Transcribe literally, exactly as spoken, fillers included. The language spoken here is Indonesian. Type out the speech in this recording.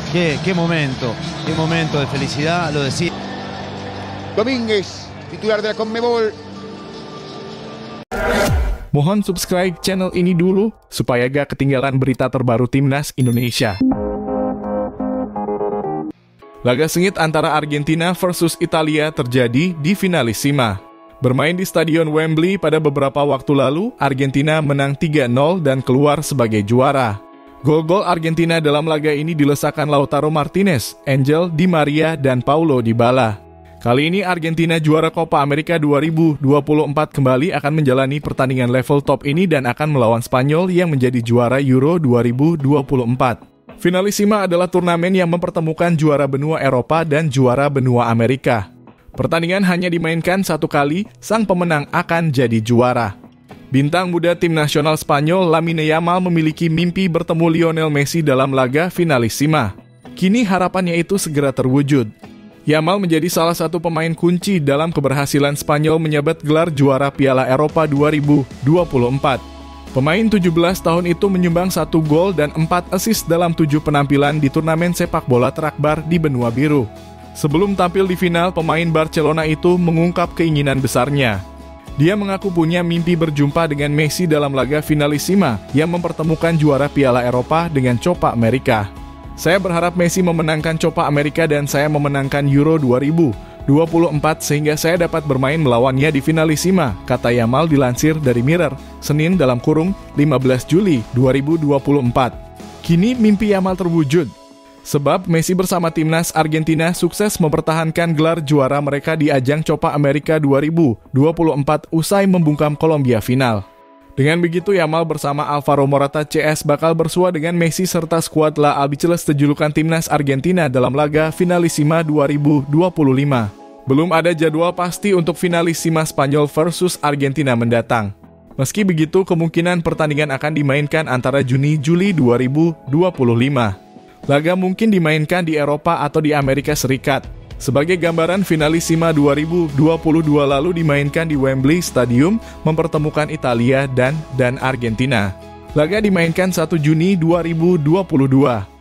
Qué, qué momento, qué momento de felicidad, lo decía. Domínguez, titular de la Conmebol. Mohon subscribe channel ini dulu, supaya gak ketinggalan berita terbaru Timnas Indonesia. Laga sengit antara Argentina versus Italia terjadi di finalissima. Bermain di Stadion Wembley pada beberapa waktu lalu, Argentina menang tiga nol dan keluar sebagai juara. Gol-gol Argentina dalam laga ini dilesakan Lautaro Martinez, Angel Di Maria, dan Paulo Dybala. Kali ini Argentina juara Copa America dua ribu dua puluh empat kembali akan menjalani pertandingan level top ini dan akan melawan Spanyol yang menjadi juara Euro dua ribu dua puluh empat. Finalissima adalah turnamen yang mempertemukan juara benua Eropa dan juara benua Amerika. Pertandingan hanya dimainkan satu kali, sang pemenang akan jadi juara. Bintang muda tim nasional Spanyol Lamine Yamal memiliki mimpi bertemu Lionel Messi dalam laga finalissima. Kini harapannya itu segera terwujud. Yamal menjadi salah satu pemain kunci dalam keberhasilan Spanyol menyabet gelar juara Piala Eropa dua ribu dua puluh empat. Pemain tujuh belas tahun itu menyumbang satu gol dan empat assist dalam tujuh penampilan di turnamen sepak bola terakbar di benua biru. Sebelum tampil di final, pemain Barcelona itu mengungkap keinginan besarnya. Dia mengaku punya mimpi berjumpa dengan Messi dalam laga finalissima yang mempertemukan juara Piala Eropa dengan Copa America. Saya berharap Messi memenangkan Copa America dan saya memenangkan Euro dua ribu dua puluh empat sehingga saya dapat bermain melawannya di finalissima, kata Yamal dilansir dari Mirror, Senin dalam kurung lima belas Juli dua ribu dua puluh empat. Kini mimpi Yamal terwujud. Sebab Messi bersama timnas Argentina sukses mempertahankan gelar juara mereka di ajang Copa America dua ribu dua puluh empat usai membungkam Kolombia final. Dengan begitu Yamal bersama Alvaro Morata C S bakal bersua dengan Messi serta skuad La Albiceleste julukan timnas Argentina dalam laga finalissima dua ribu dua puluh lima. Belum ada jadwal pasti untuk finalissima Spanyol versus Argentina mendatang. Meski begitu kemungkinan pertandingan akan dimainkan antara Juni-Juli dua ribu dua puluh lima. Laga mungkin dimainkan di Eropa atau di Amerika Serikat. Sebagai gambaran, finalissima dua ribu dua puluh dua lalu dimainkan di Wembley Stadium mempertemukan Italia dan dan Argentina. Laga dimainkan satu Juni dua ribu dua puluh dua.